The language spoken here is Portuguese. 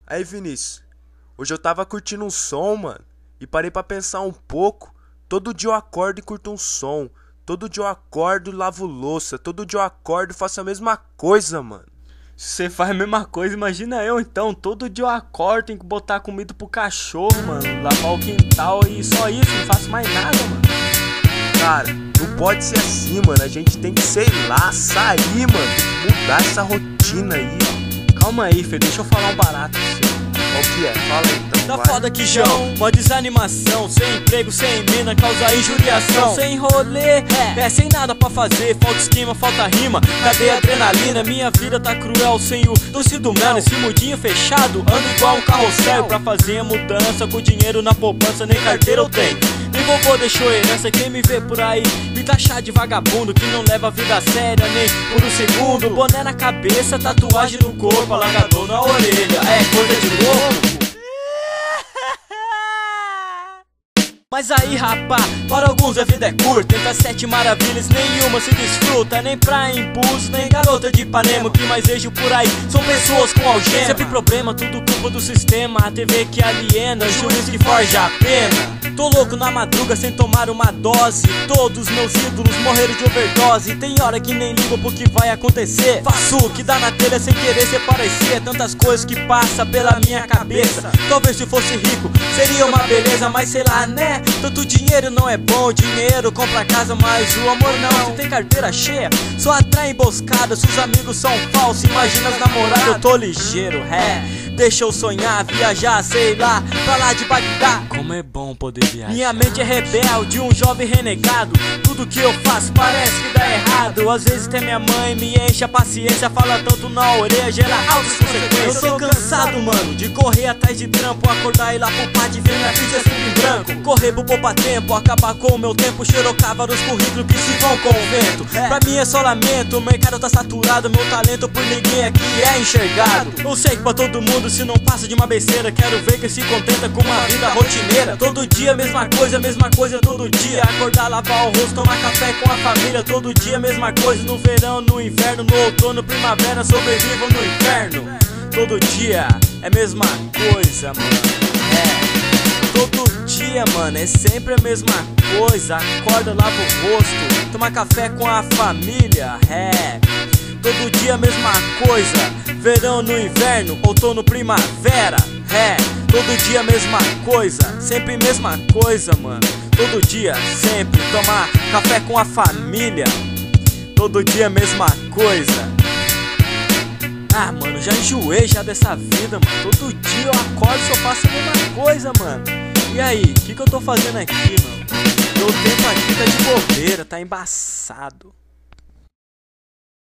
Aí, Vinícius, hoje eu tava curtindo um som, mano, e parei pra pensar um pouco. Todo dia eu acordo e curto um som. Todo dia eu acordo e lavo louça. Todo dia eu acordo e faço a mesma coisa, mano. Se você faz a mesma coisa, imagina eu então. Todo dia eu acordo, tenho que botar comida pro cachorro, mano, lavar o quintal e só isso, não faço mais nada, mano. Cara, não pode ser assim, mano. A gente tem que, sei lá, sair, mano. Tem que mudar essa rotina aí, ó. Calma aí, Fê, deixa eu falar um barato pra você. Qual que é? Fala aí, então. Tá vai. foda que João, uma desanimação. Sem emprego, sem mina, causa injuriação. Sem rolê, sem nada pra fazer. Falta esquema, falta rima, cadê a adrenalina? Minha vida tá cruel sem o doce do mel. Nesse mundinho fechado, ando igual um carrossel. Pra fazer a mudança, com dinheiro na poupança, nem carteira eu tenho. Nem vovô deixou herança, quem me vê por aí me taxar de vagabundo, que não leva a vida a séria nem por um segundo. Boné na cabeça, tatuagem no corpo, alagador na orelha, é coisa de louco. Mas aí, rapá, para alguns a vida é curta. Entre as 7 maravilhas nenhuma se desfruta. Nem praia em Búzios, nem garota de Ipanema. O que mais vejo por aí são pessoas com algema. Sempre problema, tudo culpa do sistema. A TV que aliena, o juiz que forja a pena. Tô louco na madruga sem tomar uma dose. Todos meus ídolos morreram de overdose. Tem hora que nem ligo pro que vai acontecer. Faço o que dá na telha sem querer se parecer. Tantas coisas que passam pela minha cabeça. Talvez se fosse rico seria uma beleza, mas sei lá, né? Tanto dinheiro não é bom, dinheiro compra casa, mas o amor não. Se tem carteira cheia, só atrai emboscada. Se os amigos são falsos, imagina as namoradas. Eu tô ligeiro, deixa eu sonhar, viajar, sei lá, pra lá de Bagdá. Como é bom poder viajar. Minha mente é rebelde, um jovem renegado. Tudo que eu faço parece que dá errado. Às vezes até minha mãe me enche a paciência, fala tanto na orelha, gera altas consequências. Eu tô cansado, mano, de correr atrás de trampo, acordar e ir lá pro pátio, ver minha ficha sempre em branco. Correr pro poupar tempo, acabar com o meu tempo, xerocava nos currículos que se vão com o vento. Pra mim é só lamento, o mercado tá saturado, meu talento por ninguém aqui é enxergado. Eu sei que pra todo mundo se não passa de uma besteira, quero ver quem se contenta com uma vida rotineira. Todo dia mesma coisa todo dia. Acordar, lavar o rosto, tomar café com a família. Todo dia mesma coisa, no verão, no inverno, no outono, primavera, sobrevivam no inferno. Todo dia é mesma coisa, mano. Todo dia, mano, é sempre a mesma coisa. Acorda, lava o rosto, toma café com a família, todo dia a mesma coisa. Verão no inverno, outono, primavera, todo dia a mesma coisa. Sempre mesma coisa, mano. Todo dia, sempre, tomar café com a família. Todo dia a mesma coisa. Ah, mano, já enjoei já dessa vida, mano. Todo dia eu acordo e só faço a mesma coisa, mano. E aí, o que eu tô fazendo aqui, mano? Meu tempo aqui tá de bobeira, tá embaçado.